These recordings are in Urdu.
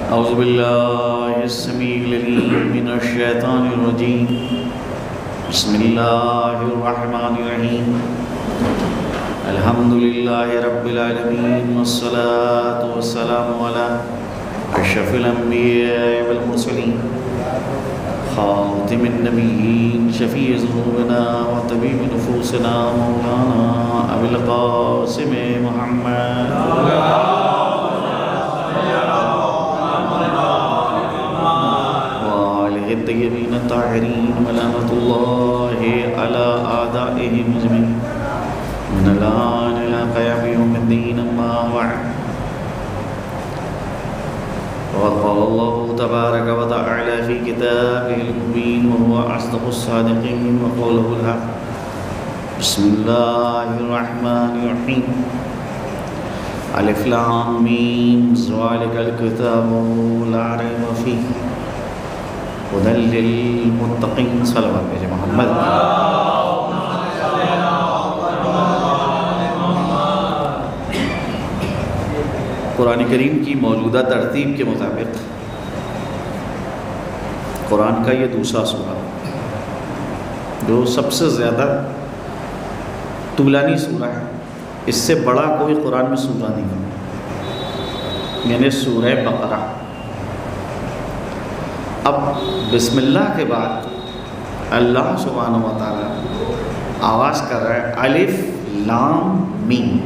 اعوذ باللہ السمیع العلیم من الشیطان الرجیم بسم اللہ الرحمن الرحیم الحمدللہ رب العالمین والصلاة والسلام علی اشرف الانبیاء والمرسلین خاتم النبیین شفیع ذنوبنا وطبیب نفوسنا مولانا ابی القاسم محمد الطیبین الطاہرین ولعنۃ اللہ علی اعدائہم اجمعین من الآن الی قیام یوم الدین اما بعد وقد قال اللہ تبارک وتعالی فی کتابہ المبین وهو اصدق الصادقین وقوله الحق بسم اللہ الرحمن الرحیم الف لام میم ذالک الکتاب لا ریب فیہ ہدی للمتقین صلوات بھیجے محمد قرآن کریم کی موجودہ ترتیب کے مطابق قرآن کا یہ دوسرا سورہ جو سب سے زیادہ طولانی سورہ ہے، اس سے بڑا کوئی قرآن میں سورہ نہیں ہے، یعنی سورہ بقرہ۔ اب بسم اللہ کے بعد اللہ سبحانہ و تعالی آواز کر رہا ہے الف لام میم۔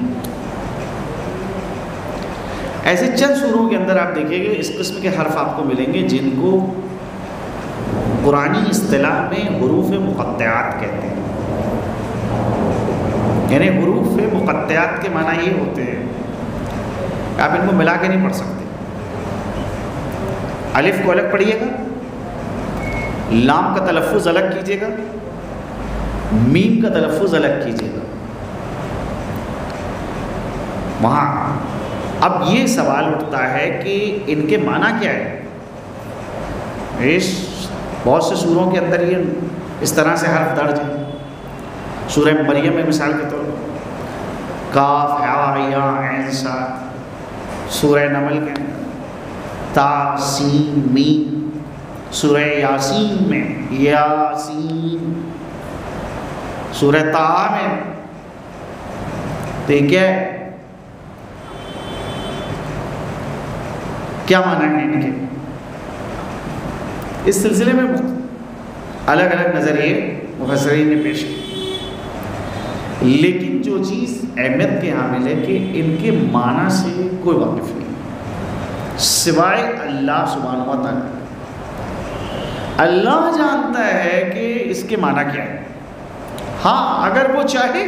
ایسے چند سوروں کے اندر آپ دیکھیں گے اس قسم کے حرف آپ کو ملیں گے جن کو قرآنی اصطلاح میں حروف مقطعات کہتے ہیں، یعنی حروف مقطعات کے معنی یہ ہوتے ہیں کہ آپ ان کو ملا کے نہیں پڑھ سکتے۔ الف کو الگ پڑھیے گا، لام کا تلفظ الگ کیجیے گا، میم کا تلفظ الگ کیجیے گا۔ وہاں اب یہ سوال اٹھتا ہے کہ ان کے معنی کیا ہے؟ اس بہت سے سوروں کے اندر یہ اس طرح سے حرف درج ہیں۔ سورہ مریم میں مثال کے طور پر کاف ہا یا عین صاد، سورہ نمل کے اندر تا سین میم، سورہ یاسین میں یاسین، سورہ طٰہٰ میں دیکھیں کیا معنی ہے ان کے۔ اس سلسلے میں الگ الگ نظریے مفسرین نے پیش کی، لیکن جو چیز اہمیت کے حامل ہے کہ ان کے معنی سے کوئی واقف نہیں سوائے اللہ سبحانہ و تعالیٰ۔ اللہ جانتا ہے کہ اس کے معنی کیا ہے۔ ہاں اگر وہ چاہے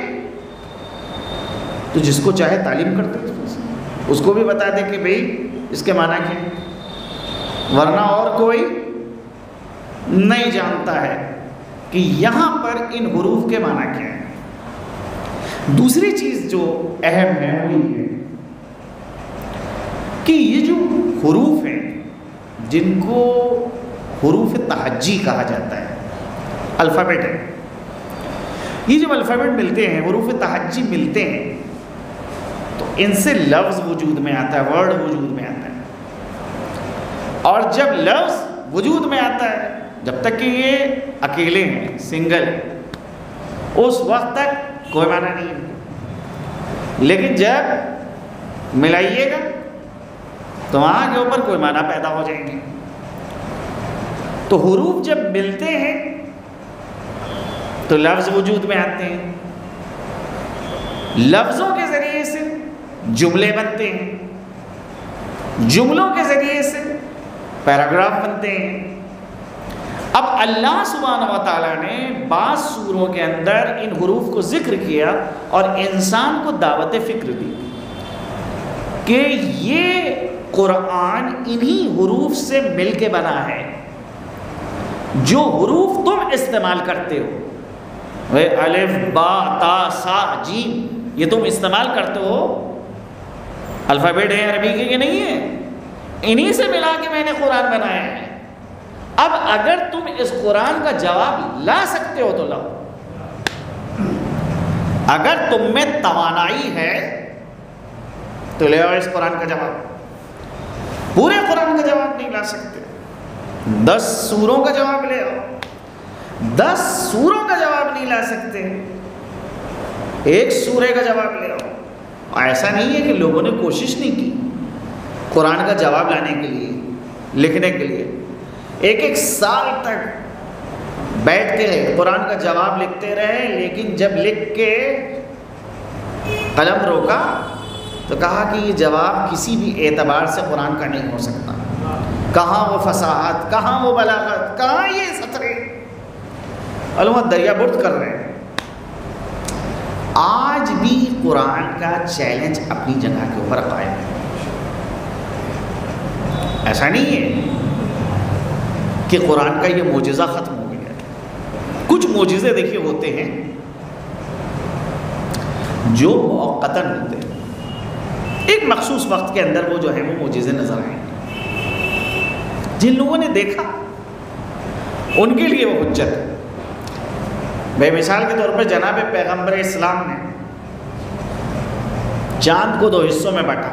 تو جس کو چاہے تعلیم کرتے اس کو بھی بتا دے کہ بھئی اس کے معنی کیا ہے، ورنہ اور کوئی نہیں جانتا ہے کہ یہاں پر ان حروف کے معنی کیا ہے۔ دوسری چیز جو اہم ہے وہ یہ ہے کہ یہ جو حروف ہیں جن کو حروف تہجی کہا جاتا ہے، الفابیٹ ہے، یہ جب الفابیٹ ملتے ہیں، حروف تہجی ملتے ہیں تو ان سے لفظ وجود میں آتا ہے، ورڈ وجود میں آتا ہے، اور جب لفظ وجود میں آتا ہے جب تک کہ یہ اکیلے ہیں، سنگل، اس وقت تک کوئی معنی نہیں ہے، لیکن جب ملائیے گا تو وہاں کے اوپر کوئی معنی پیدا ہو جائیں گے۔ تو حروف جب ملتے ہیں تو لفظ وجود میں آتے ہیں، لفظوں کے ذریعے سے جملے بنتے ہیں، جملوں کے ذریعے سے پیراگراف بنتے ہیں۔ اب اللہ سبحانہ و تعالیٰ نے بعض سوروں کے اندر ان حروف کو ذکر کیا اور انسان کو دعوت فکر دی کہ یہ قرآن انہی حروف سے مل کے بنا ہے، جو حروف تم استعمال کرتے ہو، الف با تا سا جیم، یہ تم استعمال کرتے ہو، الفابیٹ ہے عربی کے کہ نہیں ہے، انہی سے ملا کے میں نے قرآن بنایا ہے۔ اب اگر تم اس قرآن کا جواب لا سکتے ہو تو لاؤ، اگر تم میں توانائی ہے تو لے آؤ اس قرآن کا جواب، پورے قرآن کا جواب۔ سکتے. 10 سوروں کا جواب لے آؤ, 10 سوروں کا جواب نہیں لا سکتے, ایک سورے کا جواب لے آؤ. ایسا نہیں ہے کہ لوگوں نے کوشش نہیں کی قرآن کا جواب لانے کے لیے, لکھنے کے لیے. ایک سال تک بیٹھ کے قرآن کا جواب لکھتے رہے, لیکن جب لکھ کے قلم روکا تو کہا کہ یہ جواب کسی بھی اعتبار سے قرآن کا نہیں ہو سکتا. کہاں وہ فصاحت, کہاں وہ بلاغت, کہاں یہ سطرے. علماء دریا برد کر رہے ہیں. آج بھی قرآن کا چیلنج اپنی جگہ کے اوپر قائم ہے. ایسا نہیں ہے کہ قرآن کا یہ معجزہ ختم ہو گیا. کچھ معجزے دیکھیے ہوتے ہیں جو موقتاً ہوتے ہیں, ایک مخصوص وقت کے اندر وہ جو ہے وہ معجزے نظر آئیں. جن لوگوں نے دیکھا ان کے لیے وہ حجت ہے. بے مثال کے طور پر جناب پیغمبر اسلام نے چاند کو 2 حصوں میں بانٹا,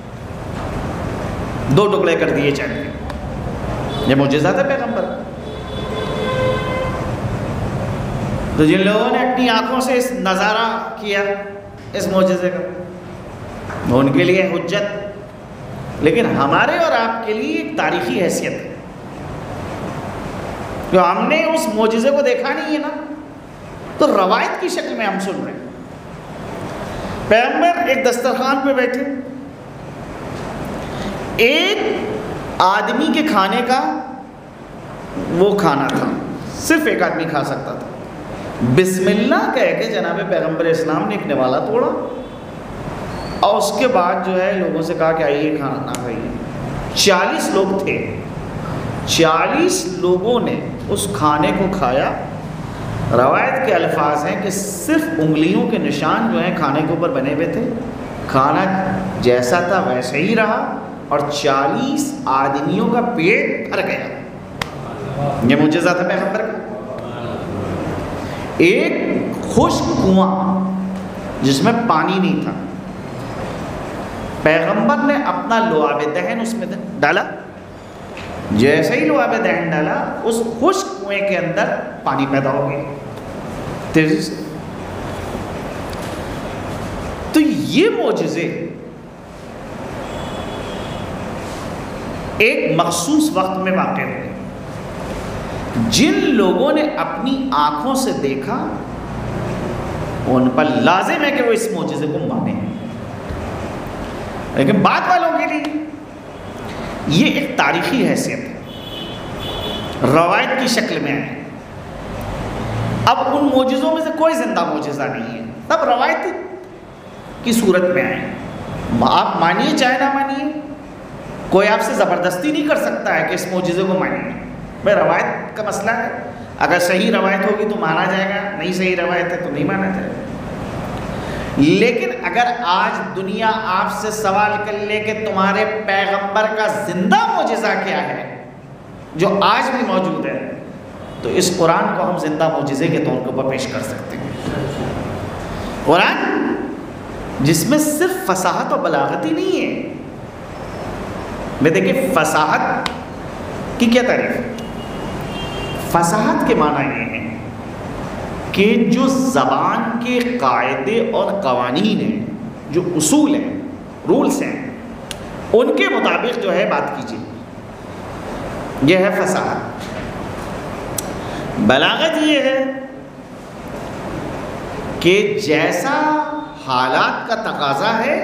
2 ٹکڑے کر دیے چاند کے. یہ معجزہ تھا پیغمبر. تو جن لوگوں نے اپنی آنکھوں سے اس نظارہ کیا اس معجزے کا, وہ ان کے لیے حجت. لیکن ہمارے اور آپ کے لیے ایک تاریخی حیثیت ہے, جو ہم نے اس معجزے کو دیکھا نہیں ہے نا, تو روایت کی شکل میں ہم سن رہے ہیں. پیغمبر ایک دسترخوان پہ بیٹھے, ایک آدمی کے کھانے کا وہ کھانا تھا, صرف ایک آدمی کھا سکتا تھا. بسم اللہ کہہ کے جناب پیغمبر اسلام نے ایک نوالا توڑا, اور اس کے بعد جو ہے لوگوں سے کہا کہ آئیے کھانا کھائیے. 40 لوگ تھے, 40 لوگوں نے اس کھانے کو کھایا. روایت کے الفاظ ہیں کہ صرف انگلیوں کے نشان جو ہیں کھانے کے اوپر بنے ہوئے تھے. کھانا جیسا تھا ویسے ہی رہا, اور 40 آدمیوں کا پیٹ بھر گیا. یہ معجزہ تھا پیغمبر کا. ایک خشک کنواں جس میں پانی نہیں تھا, پیغمبر نے اپنا لعاب دہن اس میں ڈالا. جیسے ہی لعاب دہن ڈالا, اس خشک کنویں کے اندر پانی پیدا ہو گیا تیزی سے. تو یہ معجزے ایک مخصوص وقت میں واقع ہوئے. جن لوگوں نے اپنی آنکھوں سے دیکھا ان پر لازم ہے کہ وہ اس معجزے کو مانیں. لیکن بعد والوں کے لیے یہ ایک تاریخی حیثیت ہے, روایت کی شکل میں ہے. اب ان معجزوں میں سے کوئی زندہ معجزہ نہیں ہے, تب روایت کی صورت میں آئے. آپ مانیے چاہے نہ مانیے, کوئی آپ سے زبردستی نہیں کر سکتا ہے کہ اس معجزے کو مانیے. بھائی روایت کا مسئلہ ہے, اگر صحیح روایت ہوگی تو مانا جائے گا, نہیں صحیح روایت ہے تو نہیں مانا جائے گا. لیکن اگر آج دنیا آپ سے سوال کر لے کہ تمہارے پیغمبر کا زندہ معجزہ کیا ہے جو آج بھی موجود ہے, تو اس قرآن کو ہم زندہ معجزے کے طور کے اوپر پیش کر سکتے ہیں. قرآن جس میں صرف فصاحت و بلاغت ہی نہیں ہے. میں دیکھیں فصاحت کی کیا تعریف ہے. فصاحت کے معنی یہ ہے کہ جو زبان کے قاعدے اور قوانین ہیں, جو اصول ہیں, رولز ہیں, ان کے مطابق جو ہے بات کیجیے, یہ ہے فصاحت. بلاغت یہ ہے کہ جیسا حالات کا تقاضا ہے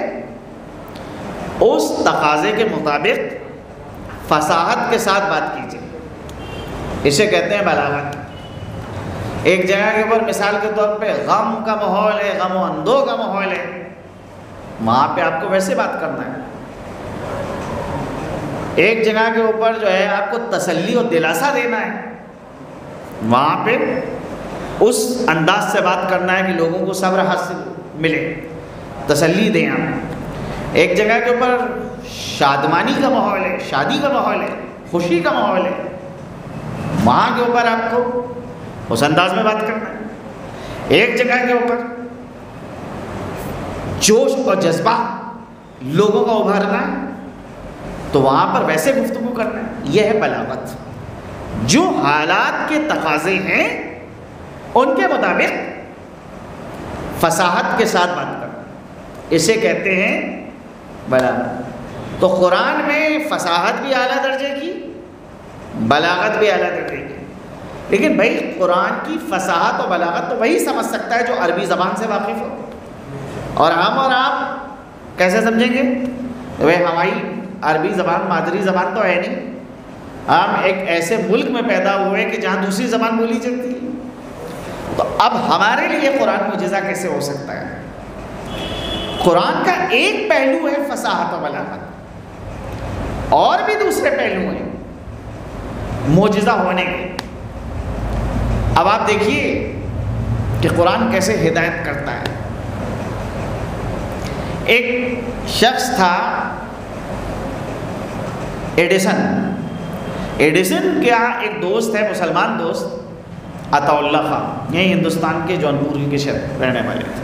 اس تقاضے کے مطابق فصاحت کے ساتھ بات کیجیے. اسے کہتے ہیں بلاغت. ایک جگہ کے اوپر مثال کے طور پہ غم کا ماحول ہے, غم و اندو کا ماحول ہے, وہاں پہ آپ کو ویسے بات کرنا ہے. ایک جگہ کے اوپر جو ہے آپ کو تسلی اور دلاسا دینا ہے, وہاں پہ اس انداز سے بات کرنا ہے کہ لوگوں کو صبر حاصل ملے, تسلی دیں آپ. ایک جگہ کے اوپر شادمانی کا ماحول ہے, شادی کا ماحول ہے, خوشی کا ماحول ہے, وہاں کے اوپر آپ کو اس انداز میں بات کرنا ہے. ایک جگہ کے اوپر جوش اور جذبہ لوگوں کا ابھرنا ہے, تو وہاں پر ویسے گفتگو کرنا ہے. یہ ہے بلاغت، جو حالات کے تقاضے ہیں ان کے مطابق فصاحت کے ساتھ بات کرنا، اسے کہتے ہیں بلاغت. تو قرآن میں فصاحت بھی اعلیٰ درجے کی، بلاغت بھی اعلیٰ درجے کی. لیکن بھائی قرآن کی فصاحت و بلاغت تو وہی سمجھ سکتا ہے جو عربی زبان سے واقف ہو. اور ہم اور آپ کیسے سمجھیں گے؟ بھائی ہماری عربی زبان مادری زبان تو ہے نہیں، ہم ایک ایسے ملک میں پیدا ہوئے کہ جہاں دوسری زبان بولی جاتی ہے. تو اب ہمارے لیے قرآن معجزہ کیسے ہو سکتا ہے؟ قرآن کا ایک پہلو ہے فصاحت و بلاغت، اور بھی دوسرے پہلو ہیں معجزہ ہونے کے. اب آپ دیکھیے کہ قرآن کیسے ہدایت کرتا ہے. ایک شخص تھا ایڈیسن کا ایک دوست ہے، مسلمان دوست، عطا اللہ خان، یہی ہندوستان کے جونپور کے شہر رہنے والے تھے.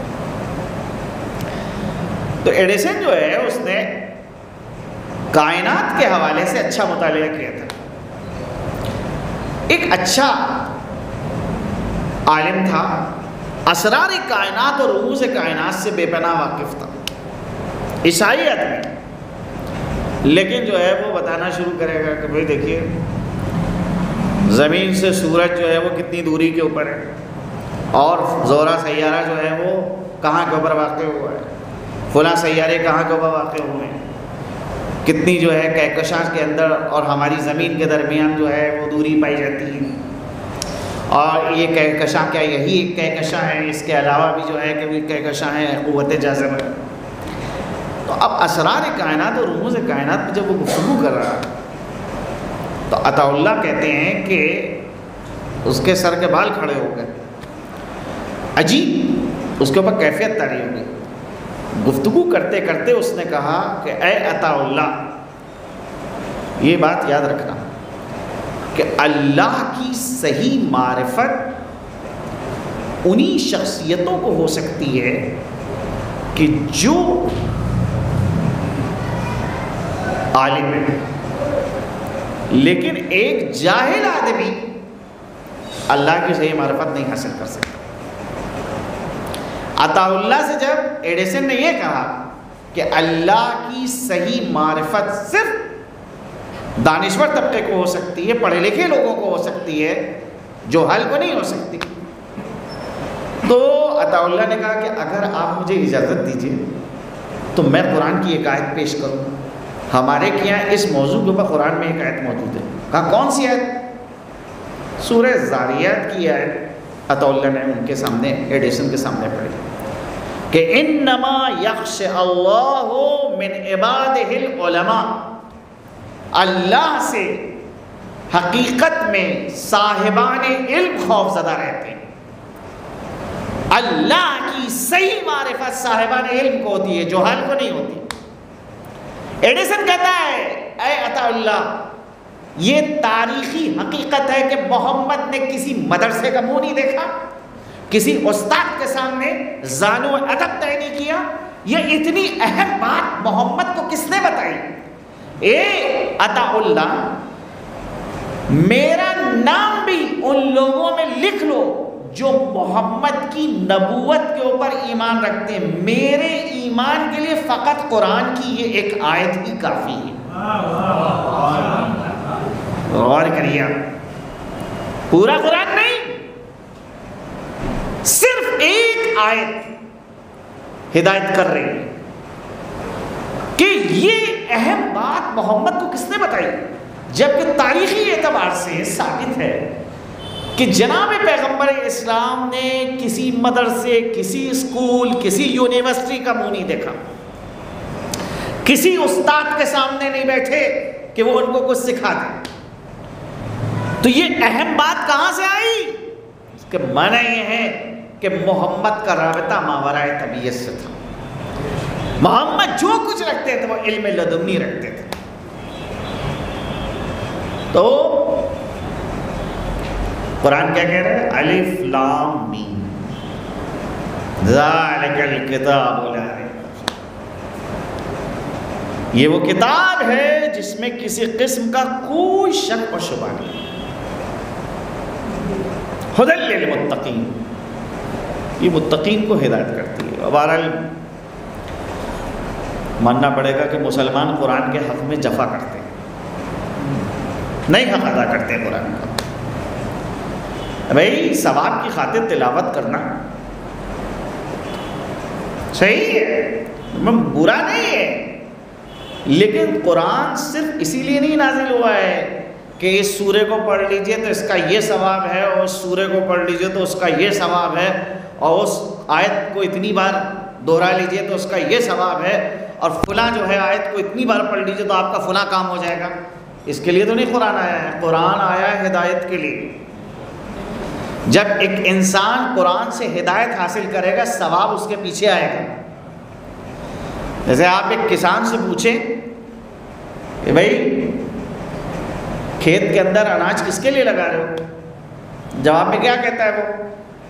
تو ایڈیسن جو ہے اس نے کائنات کے حوالے سے اچھا مطالعہ کیا تھا، ایک اچھا عالم تھا، اسرار کائنات اور رموز کائنات سے بے پناہ واقف تھا، عیسائی آدمی. لیکن جو ہے وہ بتانا شروع کرے گا کہ بھائی دیکھیے زمین سے سورج جو ہے وہ کتنی دوری کے اوپر ہے، اور زہرہ سیارہ جو ہے وہ کہاں کے اوپر واقع ہوا ہے، فلاں سیارے کہاں کے اوپر واقع ہوئے ہیں، کتنی جو ہے کہکشاں کے اندر اور ہماری زمین کے درمیان جو ہے وہ دوری پائی جاتی ہے، اور یہ کہکشاں کیا یہی ایک کہکشاں ہے، اس کے علاوہ بھی جو ہے کہ وہ کہکشاں ہے، قوت جاذبہ. تو اب اسرار کائنات اور رموز کائنات میں جب وہ گفتگو کر رہا ہے تو عطا اللہ کہتے ہیں کہ اس کے سر کے بال کھڑے ہو گئے، عجیب اس کے اوپر کیفیت طاری ہو گئی. گفتگو کرتے کرتے اس نے کہا کہ اے عطا اللہ، یہ بات یاد رکھنا کہ اللہ کی صحیح معرفت انہی شخصیتوں کو ہو سکتی ہے کہ جو عالم ہے، لیکن ایک جاہل آدمی اللہ کی صحیح معرفت نہیں حاصل کر سکتا. عطا اللہ سے جب ایڈیسن نے یہ کہا کہ اللہ کی صحیح معرفت صرف دانشور طبقے کو ہو سکتی ہے، پڑھے لکھے لوگوں کو ہو سکتی ہے، جو حل کو نہیں ہو سکتی، تو عطا اللہ نے کہا کہ اگر آپ مجھے اجازت دیجیے تو میں قرآن کی ایک آیت پیش کروں. ہمارے یہاں اس موضوع کے اوپر قرآن میں ایک آیت موجود ہے. کہا کون سی آیت؟ سورہ زاریات کی آیت عطا اللہ نے ان کے سامنے ایڈیسن کے سامنے پڑھی کہ انما یخشى اللہ من عبادہ العلماء، اللہ سے حقیقت میں صاحبان علم خوف زدہ رہتے ہیں. اللہ کی صحیح معرفت صاحبان علم کو ہوتی ہے، جوہل کو نہیں ہوتی. ایڈیسن کہتا ہے اے عطا اللہ، یہ تاریخی حقیقت ہے کہ محمد نے کسی مدرسے کا منہ نہیں دیکھا، کسی استاد کے سامنے زانو ادب طے نہیں کیا. یہ اتنی اہم بات محمد کو کس نے بتائی؟ اے عطا اللہ، میرا نام بھی ان لوگوں میں لکھ لو جو محمد کی نبوت کے اوپر ایمان رکھتے ہیں. میرے ایمان کے لیے فقط قرآن کی یہ ایک آیت ہی کافی ہے. غور کریے، پورا قرآن نہیں، صرف ایک آیت ہدایت کر رہی ہے کہ یہ اہم بات محمد کو کس نے بتائی. جبکہ تاریخی اعتبار سے ثابت ہے کہ جناب پیغمبر اسلام نے کسی مدرسے، کسی اسکول، کسی یونیورسٹی کا منہ نہیں دیکھا، کسی استاد کے سامنے نہیں بیٹھے کہ وہ ان کو کچھ سکھا دے. تو یہ اہم بات کہاں سے آئی؟ اس کے معنی یہ ہے کہ محمد کا رابطہ ماورائے طبیعت سے تھا. محمد جو کچھ رکھتے تھے وہ علم لدنی رکھتے تھے. تو قرآن کیا کہہ رہا ہے؟ الف لام میم ذالک الکتاب لا ریب. یہ وہ کتاب ہے جس میں کسی قسم کا کوئی شک و شبہ نہیں. ہدی للمتقین، یہ متقین کو ہدایت کرتی ہے. بہرحال ماننا پڑے گا کہ مسلمان قرآن کے حق میں جفا کرتے ہیں، نہیں حق ادا کرتے ہیں قرآن کا. بھائی ثواب کی خاطر تلاوت کرنا صحیح ہے، برا نہیں ہے، لیکن قرآن صرف اسی لیے نہیں نازل ہوا ہے کہ اس سورے کو پڑھ لیجئے تو اس کا یہ ثواب ہے، اور اس سورے کو پڑھ لیجئے تو اس کا یہ ثواب ہے، اور اس آیت کو اتنی بار دہرا لیجئے تو اس کا یہ ثواب ہے، اور فلاں جو ہے آیت کو اتنی بار پڑھ لیجئے تو آپ کا فلاں کام ہو جائے گا. اس کے لیے تو نہیں قرآن آیا ہے. قرآن آیا ہے ہدایت کے لیے. جب ایک انسان قرآن سے ہدایت حاصل کرے گا ثواب اس کے پیچھے آئے گا. جیسے آپ ایک کسان سے پوچھیں کہ بھائی کھیت کے اندر اناج کس کے لیے لگا رہے ہو، جواب میں کیا کہتا ہے وہ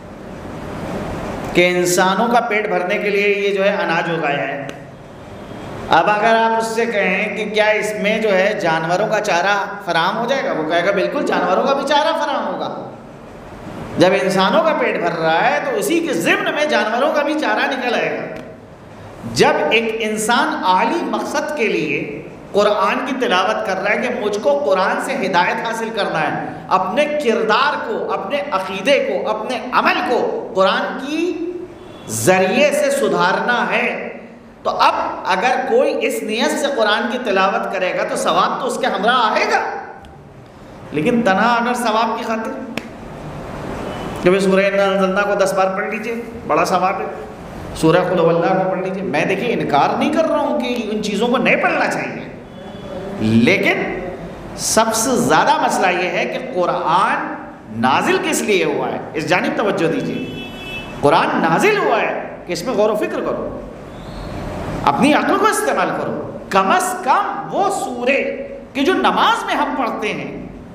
کہ انسانوں کا پیٹ بھرنے کے لیے یہ جو ہے اناج اگایا ہے. اب اگر آپ اس سے کہیں کہ کیا اس میں جو ہے جانوروں کا چارہ فراہم ہو جائے گا، وہ کہے گا بالکل جانوروں کا بھی چارہ فراہم ہوگا. جب انسانوں کا پیٹ بھر رہا ہے تو اسی کے ضمن میں جانوروں کا بھی چارہ نکل آئے گا. جب ایک انسان اعلی مقصد کے لیے قرآن کی تلاوت کر رہا ہے کہ مجھ کو قرآن سے ہدایت حاصل کرنا ہے، اپنے کردار کو، اپنے عقیدے کو، اپنے عمل کو قرآن کی ذریعے سے سدھارنا ہے، تو اب اگر کوئی اس نیت سے قرآن کی تلاوت کرے گا تو ثواب تو اس کے ہمراہ آئے گا. لیکن تنہا اگر ثواب کی خاطر کہ سورہ انا انزلنا کو 10 بار پڑھ لیجئے بڑا ثواب ہے، سورہ قل هو اللہ کو پڑھ لیجئے، میں دیکھیے انکار نہیں کر رہا ہوں کہ ان چیزوں کو نہیں پڑھنا چاہیے، لیکن سب سے زیادہ مسئلہ یہ ہے کہ قرآن نازل کس لیے ہوا ہے، اس جانب توجہ دیجیے. قرآن نازل ہوا ہے کہ اس میں غور و فکر کرو، اپنی عقل کو استعمال کرو. کم از کم وہ سورے کہ جو نماز میں ہم پڑھتے ہیں،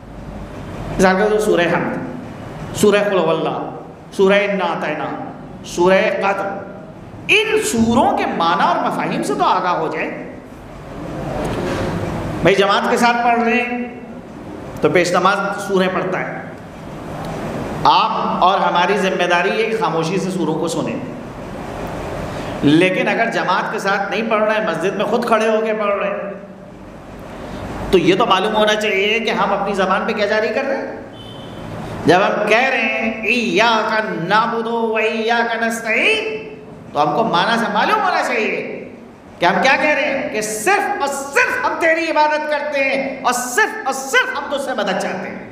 سورہ حمد، سورہ قل هو اللہ، سورہ انا اعطینا، سورہ قدر، ان سوروں کے معنی اور مفاہیم سے تو آگاہ ہو جائے. بھائی جماعت کے ساتھ پڑھ رہے ہیں تو پیش نماز سوریں پڑھتا ہے. آپ اور ہماری ذمہ داری ہے کہ خاموشی سے سوروں کو سنیں. لیکن اگر جماعت کے ساتھ نہیں پڑھ رہے ہیں، مسجد میں خود کھڑے ہو کے پڑھ رہے ہیں، تو یہ تو معلوم ہونا چاہیے کہ ہم اپنی زبان پہ کیا جاری کر رہے ہیں. جب ہم کہہ رہے ہیں ایاک نعبد و ایاک نستعین، تو ہم کو معنی سے معلوم ہونا چاہیے کہ ہم کیا کہہ رہے ہیں کہ صرف اور صرف ہم تیری عبادت کرتے ہیں، اور صرف ہم تجھ سے مدد چاہتے ہیں.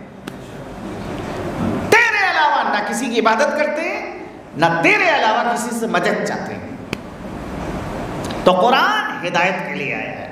تیرے علاوہ نہ کسی کی عبادت کرتے ہیں، نہ تیرے علاوہ کسی سے مدد چاہتے ہیں. تو قرآن ہدایت کے لیے آیا ہے،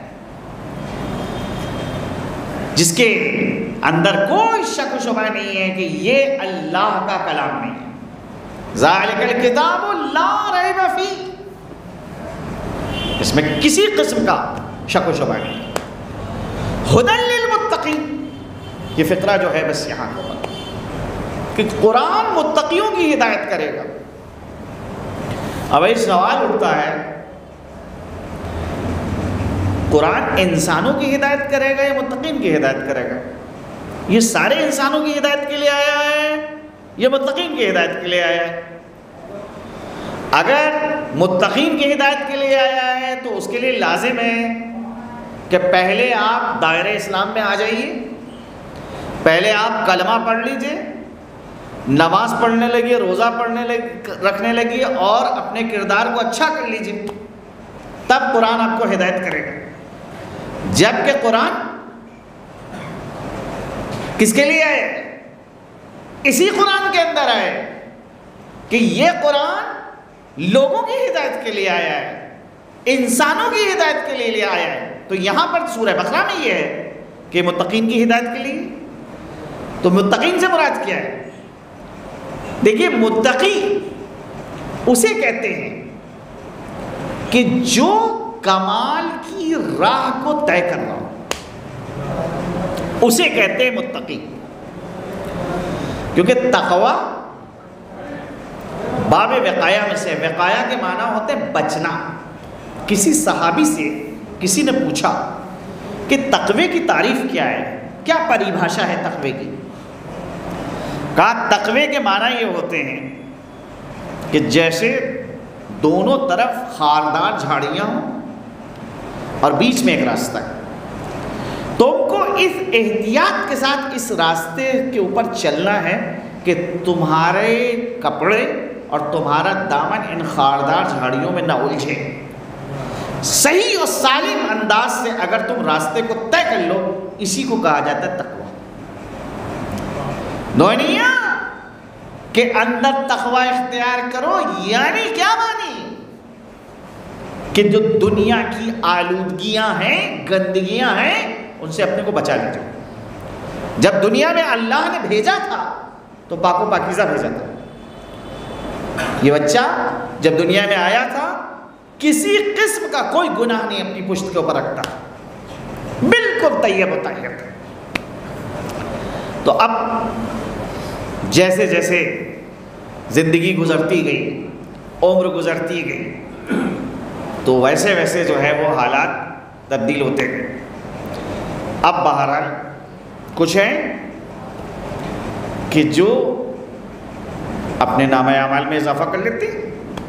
جس کے اندر کوئی شک و شبہ نہیں ہے کہ یہ اللہ کا کلام نہیں ہے. ذالک الکتاب لا ریب فیہ، اس میں کسی قسم کا شک و شبہ نہیں ہے. ہدی للمتقین، یہ فقرہ جو ہے بس یہاں ہوگا کہ قرآن متقیوں کی ہدایت کرے گا. اب ایک سوال اٹھتا ہے، قرآن انسانوں کی ہدایت کرے گا یا متقین کی ہدایت کرے گا؟ یہ سارے انسانوں کی ہدایت کے لیے آیا ہے یا متقین کی ہدایت کے لیے آیا ہے؟ اگر متقین کی ہدایت کے لیے آیا ہے تو اس کے لیے لازم ہے کہ پہلے آپ دائرہ اسلام میں آ جائیے، پہلے آپ کلمہ پڑھ لیجئے، نماز پڑھنے لگیے، روزہ رکھنے لگیے، اور اپنے کردار کو اچھا کر لیجئے، تب قرآن آپ کو ہدایت کرے گا. جبکہ قرآن کس کے لیے آئے؟ اسی قرآن کے اندر آئے کہ یہ قرآن لوگوں کی ہدایت کے لیے آیا ہے، انسانوں کی ہدایت کے لیے آیا ہے. تو یہاں پر سورہ بقرہ میں یہ ہے کہ متقین کی ہدایت کے لیے. تو متقین سے مراد کیا ہے؟ دیکھیے متقی اسے کہتے ہیں کہ جو کمال کی راہ کو طے کر رہا ہو، اسے کہتے ہیں متقی. کیونکہ تقوی باب وقایا میں سے، وقایا کے معنی ہوتے ہیں بچنا. کسی صحابی سے کسی نے پوچھا کہ تقوی کی تعریف کیا ہے، کیا پریبھاشا ہے تقوی کی؟ کہا تقوی کے معنی یہ ہوتے ہیں کہ جیسے دونوں طرف خاردار جھاڑیاں ہوں اور بیچ میں ایک راستہ ہے، تم کو اس احتیاط کے ساتھ اس راستے کے اوپر چلنا ہے کہ تمہارے کپڑے اور تمہارا دامن ان خاردار جھاڑیوں میں نہ الجھے۔ صحیح اور سالم انداز سے اگر تم راستے کو طے کر لو، اسی کو کہا جاتا ہے تقوی۔ دنیا کے اندر تقوی اختیار کرو، یعنی کیا مانی؟ کہ جو دنیا کی آلودگیاں ہیں، گندگیاں ہیں، ان سے اپنے کو بچا لیجو۔ جب دنیا میں اللہ نے بھیجا تھا تو پاک و پاکیزہ بھیجا تھا۔ یہ بچہ جب دنیا میں آیا تھا کسی قسم کا کوئی گناہ نہیں اپنی پشت کے اوپر رکھتا، بالکل طیب و طاہر تھا۔ تو اب جیسے جیسے زندگی گزرتی گئی، عمر گزرتی گئی، تو ویسے ویسے جو ہے وہ حالات تبدیل ہوتے گئے۔ اب بہرحال کچھ ہیں کہ جو اپنے نامہ اعمال میں اضافہ کر لیتے ہیں،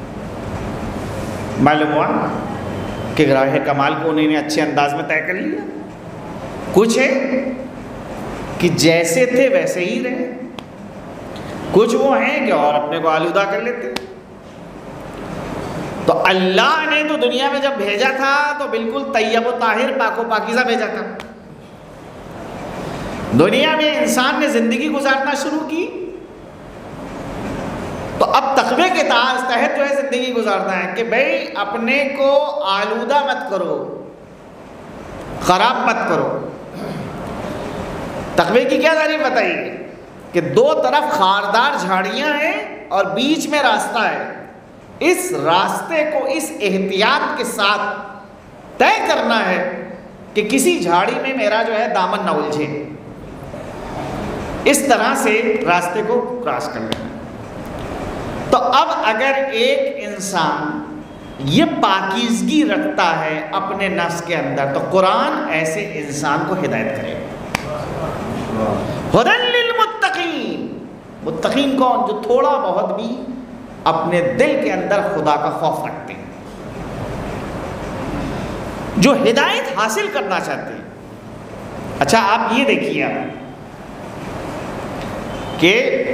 معلوم ہوا کہ راہ کمال کو انہوں نے اچھے انداز میں طے کر لیا۔ کچھ ہے کہ جیسے تھے ویسے ہی رہے، کچھ وہ ہیں کہ اور اپنے کو آلودہ کر لیتے۔ تو اللہ نے تو دنیا میں جب بھیجا تھا تو بالکل طیب و طاہر، پاک و پاکیزہ بھیجا تھا۔ دنیا میں انسان نے زندگی گزارنا شروع کی تو اب تقوی کے تحت جو ہے زندگی گزارنا ہے کہ بھئی اپنے کو آلودہ مت کرو، خراب مت کرو۔ تقوی کی کیا تعریف بتائیے کہ دو طرف خاردار جھاڑیاں ہیں اور بیچ میں راستہ ہے، اس راستے کو اس احتیاط کے ساتھ طے کرنا ہے کہ کسی جھاڑی میں میرا جو ہے دامن نہ الجھے، اس طرح سے راستے کو کراس کر لیں۔ تو اب اگر ایک انسان یہ پاکیزگی رکھتا ہے اپنے نفس کے اندر تو قرآن ایسے انسان کو ہدایت کرے گا۔ ہدی للمتقین، متقین کون؟ جو تھوڑا بہت بھی اپنے دل کے اندر خدا کا خوف رکھتے ہیں، جو ہدایت حاصل کرنا چاہتے ہیں۔ اچھا آپ یہ دیکھیے کہ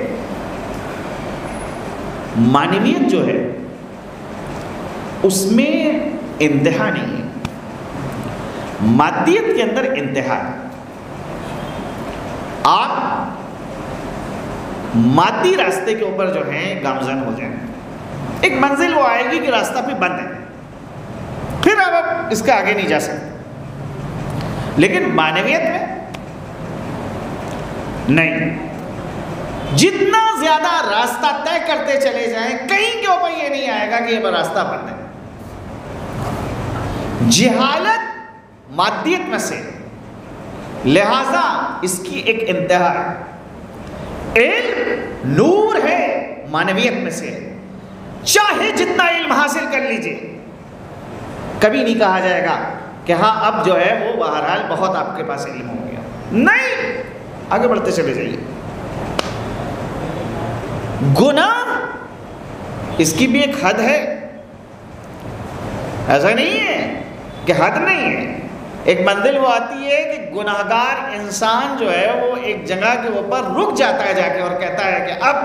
معنویت جو ہے اس میں انتہا نہیں ہے، مادیت کے اندر انتہا ہے۔ آپ مادی راستے کے اوپر جو ہیں گامزن ہو جائیں، ایک منزل وہ آئے گی کہ راستہ پہ بند ہے، پھر اب آپ اس کے آگے نہیں جا سکتے۔ لیکن معنویت میں نہیں، جتنا زیادہ راستہ طے کرتے چلے جائیں کہیں کے اوپر یہ نہیں آئے گا کہ یہ راستہ بند ہے۔ جہالت مادیت میں سے، لہذا اس کی ایک انتہا ہے۔ علم نور ہے معنویت میں سے، چاہے جتنا علم حاصل کر لیجئے، کبھی نہیں کہا جائے گا کہ ہاں اب جو ہے وہ بہرحال بہت آپ کے پاس علم ہو گیا، نہیں، آگے بڑھتے چلے جائیے۔ گناہ اس کی بھی ایک حد ہے، ایسا نہیں ہے کہ حد نہیں ہے۔ ایک منزل وہ آتی ہے کہ گناہگار انسان جو ہے وہ ایک جگہ کے اوپر رک جاتا ہے جا کے اور کہتا ہے کہ اب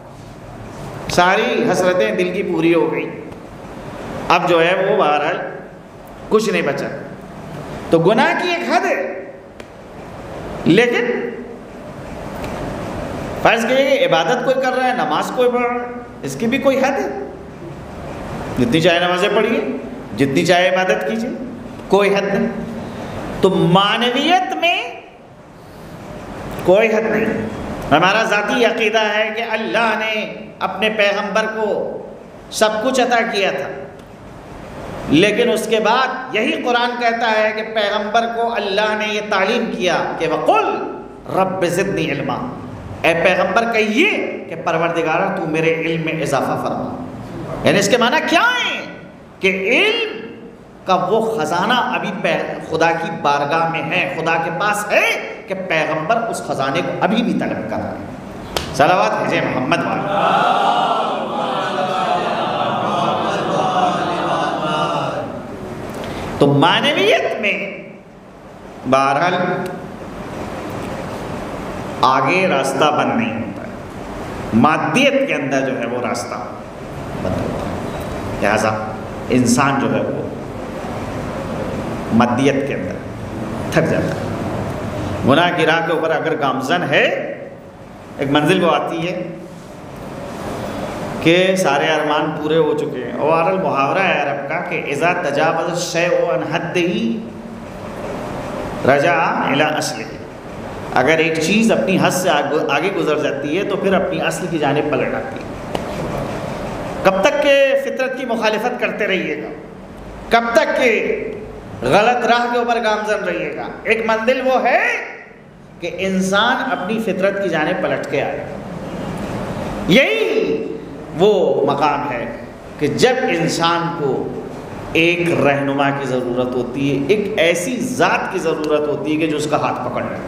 ساری حسرتیں دل کی پوری ہو گئی، اب جو ہے وہ بہرحال کچھ نہیں بچا۔ تو گناہ کی ایک حد ہے، لیکن فرض کریے کہ عبادت کوئی کر رہا ہے، نماز کوئی پڑھ رہا ہے، اس کی بھی کوئی حد ہے، جتنی چاہے نمازیں پڑھیے، جتنی چاہے عبادت کیجیے، کوئی حد نہیں۔ تو معنویت میں کوئی حد نہیں۔ ہمارا ذاتی عقیدہ ہے کہ اللہ نے اپنے پیغمبر کو سب کچھ عطا کیا تھا، لیکن اس کے بعد یہی قرآن کہتا ہے کہ پیغمبر کو اللہ نے یہ تعلیم کیا کہ وَقُلْ رَبِّ زِدْنِی عِلْمًا، اے پیغمبر کہیے کہ پروردگارہ تو میرے علم میں اضافہ فرما۔ یعنی اس کے معنی کیا ہے کہ علم کا وہ خزانہ ابھی خدا کی بارگاہ میں ہے، خدا کے پاس ہے، کہ پیغمبر اس خزانے کو ابھی بھی طلب کر رہے ہیں۔ صلوات بھیجیں محمد والے۔ تو معنویت میں بہرحال آگے راستہ بند نہیں ہوتا ہے، مادیت کے اندر جو ہے وہ راستہ بند ہوتا ہے، لہذا انسان جو ہے وہ مادیت کے اندر تھک جاتا ہے۔ گناہ کی راہ کے اوپر اگر گامزن ہے، ایک منزل وہ آتی ہے کہ سارے ارمان پورے ہو چکے ہیں، اور محاورہ ہے عرب کا کہ اذا تجاوز الشیء عن حدہ رجع الی اصلہ، اگر ایک چیز اپنی حد سے آگے گزر جاتی ہے تو پھر اپنی اصل کی جانب پلٹ آتی ہے۔ کب تک کہ فطرت کی مخالفت کرتے رہیے گا، کب تک کہ غلط راہ کے اوپر گامزن رہیے گا؟ ایک منزل وہ ہے کہ انسان اپنی فطرت کی جانب پلٹ کے آئے گا۔ یہی وہ مقام ہے کہ جب انسان کو ایک رہنما کی ضرورت ہوتی ہے، ایک ایسی ذات کی ضرورت ہوتی ہے کہ جو اس کا ہاتھ پکڑ لے،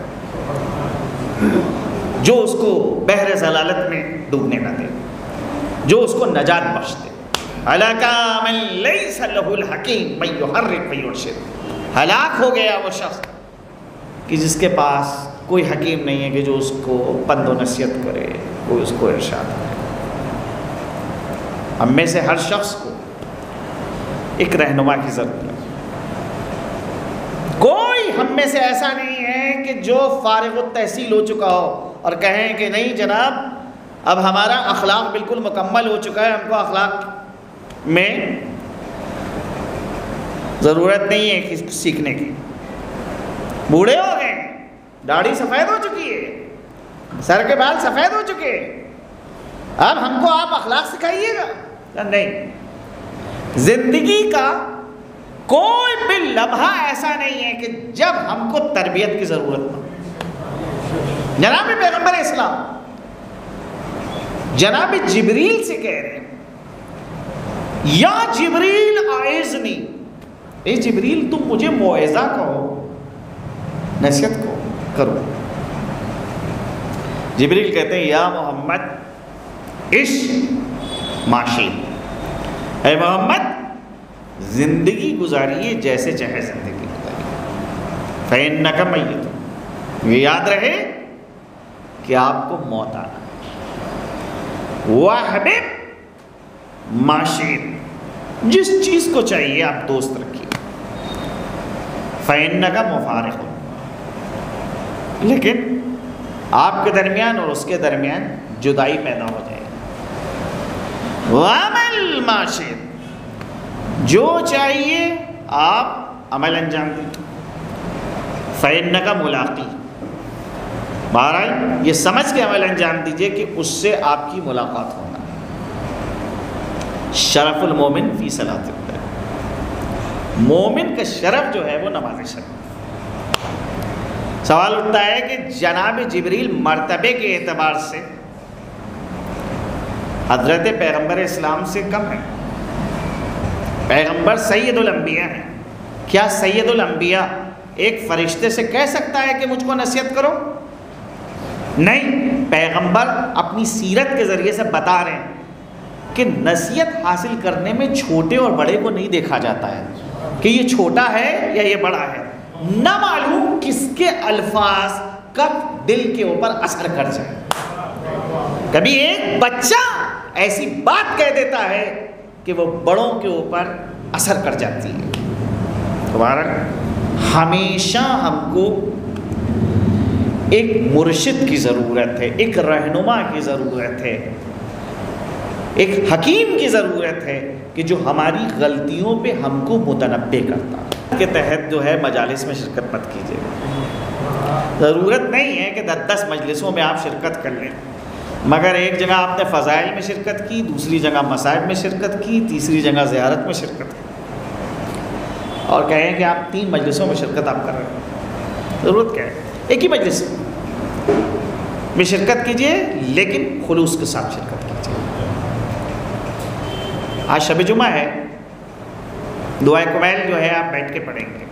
جو اس کو بحر ضلالت میں ڈوبنے نہ دے، جو اس کو نجات بخش دے۔ ہلاکا من لیس لہ الحکیم من یحرک ویرشد، ہلاک ہو گیا وہ شخص کہ جس کے پاس کوئی حکیم نہیں ہے کہ جو اس کو پند و نصیحت کرے، کوئی اس کو ارشاد کرے۔ ہم میں سے ہر شخص کو ایک رہنما کی ضرورت ہے۔ کوئی ہم میں سے ایسا نہیں ہے کہ جو فارغ التحصیل ہو چکا ہو اور کہیں کہ نہیں جناب اب ہمارا اخلاق بالکل مکمل ہو چکا ہے، ہم کو اخلاق میں ضرورت نہیں ہے سیکھنے کی، بوڑھے ہو گئے، داڑھی سفید ہو چکی ہے، سر کے بال سفید ہو چکے ہیں، اب ہم کو آپ اخلاق سکھائیے گا؟ نہیں، زندگی کا کوئی بھی لمحہ ایسا نہیں ہے کہ جب ہم کو تربیت کی ضرورت نہ ہو۔ جناب پیغمبر اسلام جناب جبریل سے کہہ رہے ہیں یا جبریل اعذنی، اے جبریل تم مجھے موعظہ کہو، نصیحت کو کرو۔ جبریل کہتے ہیں یا محمد عش معاشی، اے محمد زندگی گزاریے جیسے چاہے زندگی گزاریے، فإنک میت، یہ یاد رہے کہ آپ کو موت آنا ہے۔ وَحْبِبْ مَعْشِرْ، جس چیز کو چاہیے آپ دوست رکھیے، فإنک مفارق، لیکن آپ کے درمیان اور اس کے درمیان جدائی پیدا ہو جائے گی۔ وَعَمَلْ مَعْشِرْ، جو چاہیے آپ عمل انجام دیجیے، فإنک ملاقی، بہرحال یہ سمجھ کے عمل انجام دیجئے کہ اس سے آپ کی ملاقات ہونا۔ شرف المومن فی صلاۃ اللہ، مومن کا شرف جو ہے وہ نماز شرف۔ سوال اٹھتا ہے کہ جناب جبریل مرتبے کے اعتبار سے حضرت پیغمبر اسلام سے کم ہے، پیغمبر سید الانبیاء ہیں، کیا سید الانبیاء ایک فرشتے سے کہہ سکتا ہے کہ مجھ کو نصیحت کرو؟ نہیں، پیغمبر اپنی سیرت کے ذریعے سے بتا رہے ہیں کہ نصیحت حاصل کرنے میں چھوٹے اور بڑے کو نہیں دیکھا جاتا ہے کہ یہ چھوٹا ہے یا یہ بڑا ہے، نہ معلوم کس کے الفاظ کب دل کے اوپر اثر کر جائے۔ کبھی ایک بچہ ایسی بات کہہ دیتا ہے کہ وہ بڑوں کے اوپر اثر کر جاتی ہے۔ دوبارہ ہمیشہ ہم کو ایک مرشد کی ضرورت ہے، ایک رہنما کی ضرورت ہے، ایک حکیم کی ضرورت ہے کہ جو ہماری غلطیوں پہ ہم کو متنبہ کرتا ہے۔ کے تحت جو ہے مجالس میں شرکت مت کیجیے، ضرورت نہیں ہے کہ 10 مجلسوں میں آپ شرکت کر لیں، مگر ایک جگہ آپ نے فضائل میں شرکت کی، دوسری جگہ مصائب میں شرکت کی، تیسری جگہ زیارت میں شرکت کی، اور کہیں کہ آپ 3 مجلسوں میں شرکت آپ کر رہے ہیں۔ ضرورت کیا ہے؟ ایک ہی مجلس میں شرکت کیجئے، لیکن خلوص کے ساتھ شرکت کیجئے۔ آج شب جمعہ ہے، دعائے کمیل جو ہے آپ بیٹھ کے پڑھیں گے.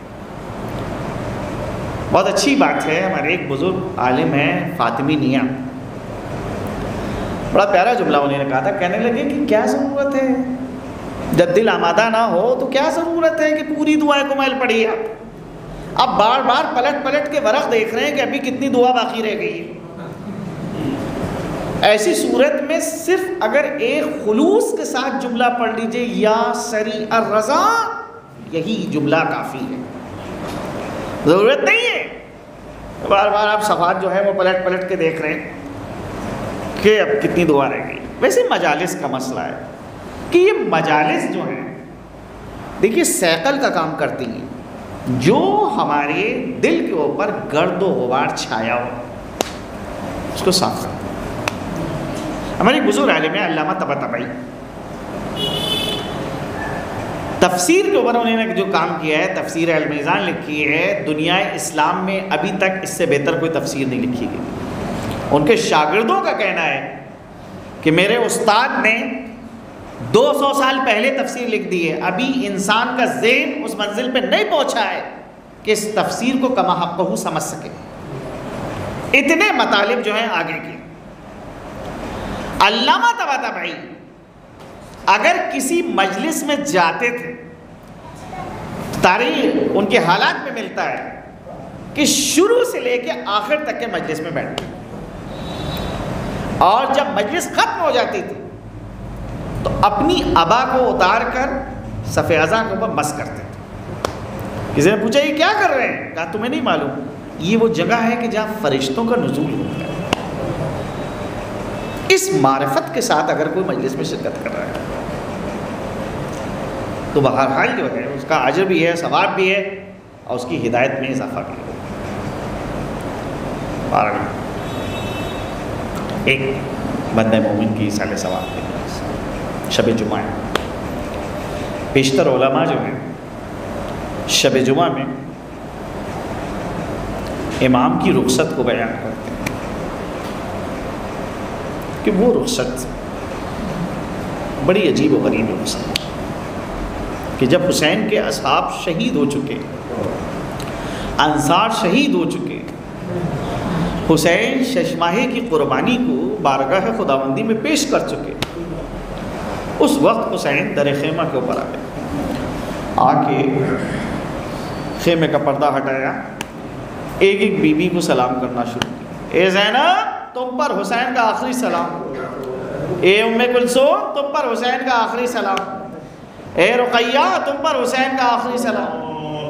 بہت اچھی بات ہے. ہمارے ایک بزرگ عالم ہیں فاطمی نیا، بڑا پیارا جملہ انہوں نے کہا تھا. کہنے لگے کہ کیا ضرورت ہے جب دل آمادہ نہ ہو تو کیا ضرورت ہے کہ پوری دعائے کمیل پڑھیے آپ بار بار پلٹ پلٹ کے ورق دیکھ رہے ہیں کہ ابھی کتنی دعا باقی رہ گئی ہے. ایسی صورت میں صرف اگر ایک خلوص کے ساتھ جملہ پڑھ لیجئے یا سریع الرضا، یہی جملہ کافی ہے. ضرورت نہیں ہے بار بار آپ صفحات جو ہے وہ پلٹ پلٹ کے دیکھ رہے ہیں کہ اب کتنی دعا رہ گئی. ویسے مجالس کا مسئلہ ہے کہ یہ مجالس جو ہیں دیکھیے سیکل کا کام کرتی ہیں. جو ہمارے دل کے اوپر گرد و غبار چھایا ہو اس کو صاف کرتے ہیں. ہمارے بزرگ عالم ہیں علامہ طباطبائی، تفسیر کے اوپر انہوں نے جو کام کیا ہے، تفسیر المیزان لکھی ہے. دنیا اسلام میں ابھی تک اس سے بہتر کوئی تفسیر نہیں لکھی گئی. ان کے شاگردوں کا کہنا ہے کہ میرے استاد نے 200 سال پہلے تفسیر لکھ دی ہے، ابھی انسان کا ذہن اس منزل پہ نہیں پہنچا ہے کہ اس تفسیر کو کما حقہ سمجھ سکے. اتنے مطالب جو ہیں آگے کے. علامہ طباطبائی اگر کسی مجلس میں جاتے تھے، تاریخ ان کے حالات میں ملتا ہے کہ شروع سے لے کے آخر تک کے مجلس میں بیٹھتے، اور جب مجلس ختم ہو جاتی تھی تو اپنی عبا کو اتار کر صف اعظم کے اوپر مس کرتے تھے. کسی نے پوچھا یہ کیا کر رہے ہیں؟ کہا تمہیں نہیں معلوم یہ وہ جگہ ہے کہ جہاں فرشتوں کا نزول ہوتا ہے. اس معرفت کے ساتھ اگر کوئی مجلس میں شرکت کر رہا ہے تو بہرحال جو ہے اس کا اجر بھی ہے، ثواب بھی ہے، اور اس کی ہدایت میں اضافہ بھی ہے. ایک بندہ مومن کی ایصال ثواب کے شب جمعہ ہے. بیشتر علماء جو ہیں شب جمعہ میں امام کی رخصت کو بیان کرتے ہیں کہ وہ رخصت بڑی عجیب و غریب رخصت کہ جب حسین کے اصحاب شہید ہو چکے، انصار شہید ہو چکے، حسین ششماہی کی قربانی کو بارگاہ خداوندی میں پیش کر چکے، اس وقت حسین در خیمہ کے اوپر آ کے خیمے کا پردہ ہٹایا، ایک ایک بی بی کو سلام کرنا شروع کیا. اے زینب تم پر حسین کا آخری سلام، اے ام کلثوم تم پر حسین کا آخری سلام، اے رقیہ تم پر حسین کا آخری سلام.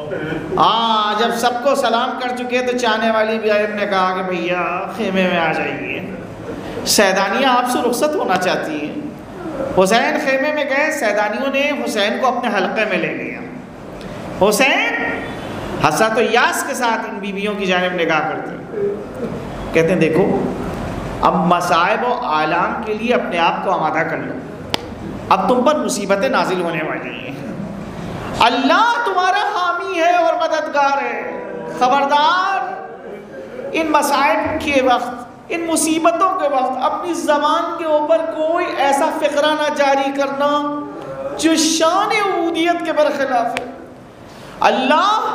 جب سب کو سلام کر چکے تو چاہنے والی بیگم نے کہا کہ بھیا خیمے میں آ جائیے، سیدانیہ آپ سے رخصت ہونا چاہتی ہیں. حسین خیمے میں گئے، سیدانیوں نے حسین کو اپنے حلقے میں لے لیا. حسین حسرت و یاس کے ساتھ ان بیویوں کی جانب نگاہ کرتے ہیں، کہتے ہیں دیکھو اب مصائب و آلام کے لیے اپنے آپ کو آمادہ کر لو، اب تم پر مصیبتیں نازل ہونے والی ہیں. اللہ تمہارا حامی ہے اور مددگار ہے. خبردار ان مصائب کے وقت، ان مصیبتوں کے وقت اپنی زبان کے اوپر کوئی ایسا فقرہ نہ جاری کرنا جو شان عبودیت کے برخلاف ہے. اللہ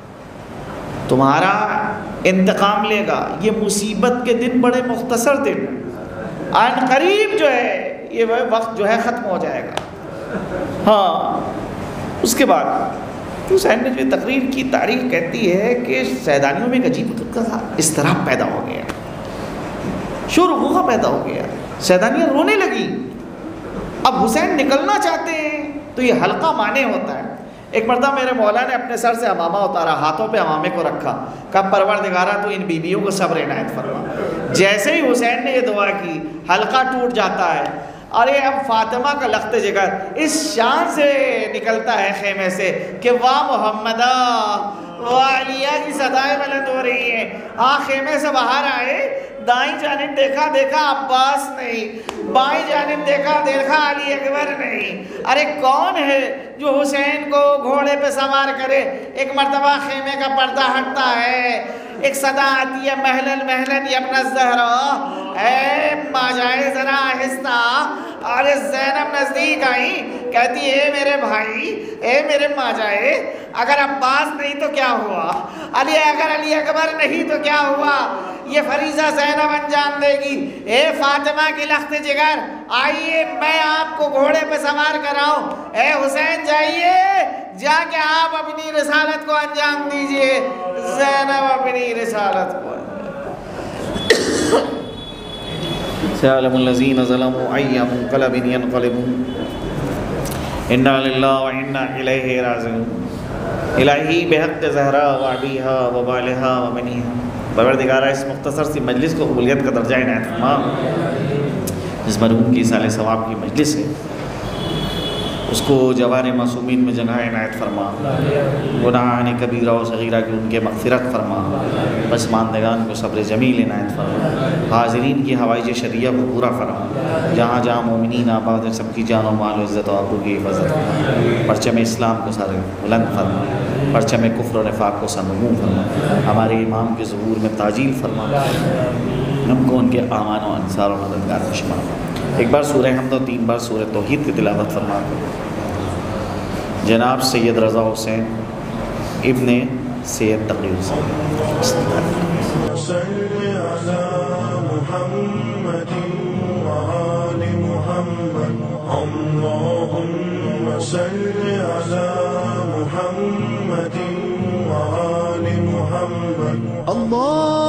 تمہارا انتقام لے گا. یہ مصیبت کے دن بڑے مختصر دن، عین قریب جو ہے یہ وقت جو ہے ختم ہو جائے گا. اس کے بعد حسین نے جو تقریر کی، تاریخ کہتی ہے کہ سیدانیوں میں ایک عجیب اضطراب پیدا ہو گیا، شور و غوغا پیدا ہو گیا، سیدانیاں رونے لگی. اب حسین نکلنا چاہتے ہیں تو یہ حلقہ مانے ہوتا ہے. ایک مرتبہ میرے مولا نے اپنے سر سے امامہ اتارا، ہاتھوں پہ امامے کو رکھا، کہا پروردگارا تو ان بیویوں کو صبر عنایت فرما. جیسے ہی حسین نے یہ دعا کی حلقہ ٹوٹ جاتا ہے. ارے اب فاطمہ کا لخت جگر اس شان سے نکلتا ہے خیمے سے کہ واہ محمدہ، واہ علیہ کی صدائیں بلند ہو رہی ہیں. خیمے سے باہر آئے، دائیں جانب دیکھا عباس نہیں، بائیں جانب دیکھا علی اکبر نہیں. ارے کون ہے جو حسین کو گھوڑے پہ سوار کرے؟ ایک مرتبہ خیمے کا پردہ ہٹتا ہے، ایک صدا آتی ہے محلن محلن ابن الزہرا، اے ماں جائے ذرا آہستہ. ارے زینب نزدیک آئی، کہتی اے میرے بھائی، اے میرے ماجائے، اگر عباس نہیں تو کیا ہوا، علی اگر علی اکبر نہیں تو کیا ہوا، یہ فریضہ زینب انجام دے گی۔ اے فاطمہ کی لخت جگر، آئیے میں آپ کو گھوڑے پہ سوار کراؤں، اے حسین جائیے جا کے آپ اپنی رسالت کو انجام دیجئے۔ زینب اپنی رسالت کو سيعلم الذين ظلموا أي منقلب ينقلبون إنا لله وإنا إليه راجعون الہی بحق زہرا وعبیہا وبالہا وبنیہا۔ پروردگارہ اس مختصر سی مجلس کو قبولیت کا درجہ عنایت فرما۔ جس مرحوم کی سال ثواب کی مجلس ہے اس کو جوار معصومین میں جگہ عنایت فرما، گناہان کبیرہ و صغیرہ کی ان کے مغفرت فرما، پسماندگان کو صبر جمیل عنایت فرما، حاضرین کی حوائج شرعیہ کو پورا فرما، جہاں جہاں مومنین آباد ہیں سب کی جان و مال و عزت و آبرو کی حفاظت فرما، پرچم اسلام کو سر بلند فرما، پرچم کفر و نفاق کو سرنگوں فرما، ہمارے امام کے ظہور میں تعجیل فرما، ہم کو ان کے اعوان و انصار و مددگار میں شمار فرما۔ ایک بار سورہ حمد و 3 بار سورہ توحید کی تلاوت فرما جناب سید رضا حسین ابن سید تقی حسین۔ صلی علی محمد وآل محمد، اللہم صلی علی محمد وآل محمد۔ اللہ